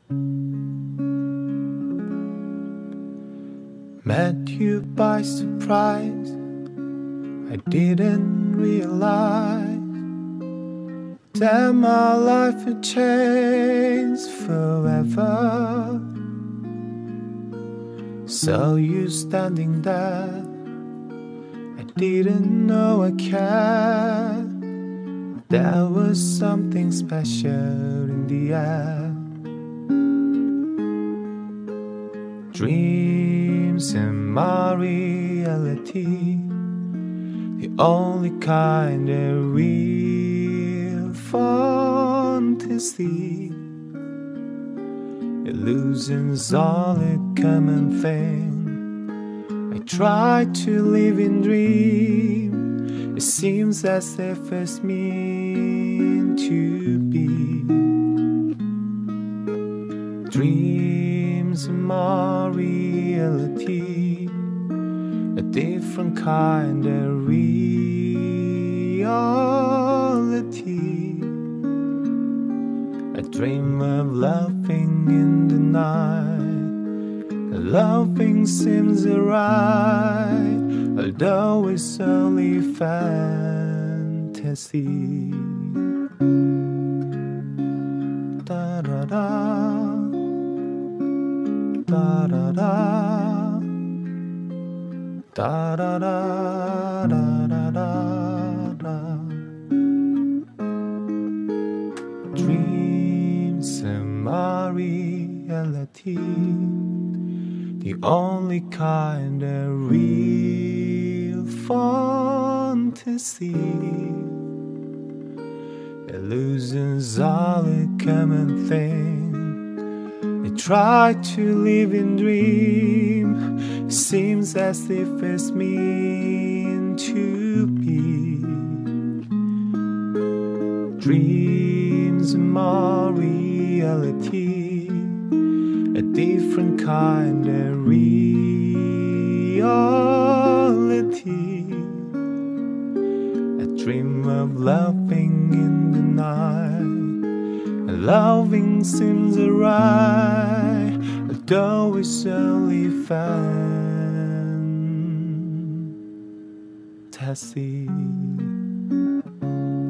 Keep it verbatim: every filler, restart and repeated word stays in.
Met you by surprise, I didn't realize that my life had changed forever. Saw you standing there, I didn't know I cared. There was something special in the air. Dreams and my reality, the only kind of real fantasy. Illusions are a common thing. I try to live in dream. It seems as if it's meant to be. Dreams and my reality, a different kind of reality. I dream of laughing in the night. Loving seems alright, although it's only fantasy. Da da da, da da da, da da da, da da da, da. Dreams and my reality, the only kind of real fantasy. Illusions are a common thing. I try to live in dream. It seems as if it's meant to be. Dreams and my reality, a different kind of reality. I dream of laughing in the night. Loving seems alright, although it's only fantasy.